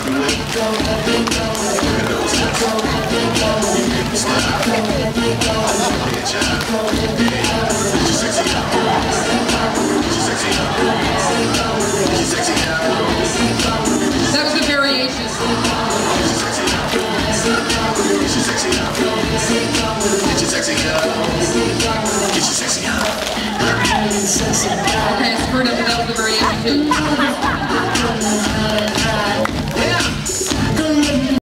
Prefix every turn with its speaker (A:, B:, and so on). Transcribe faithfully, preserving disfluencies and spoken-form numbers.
A: That was the variation. Okay, I screwed up, but that was the variation too.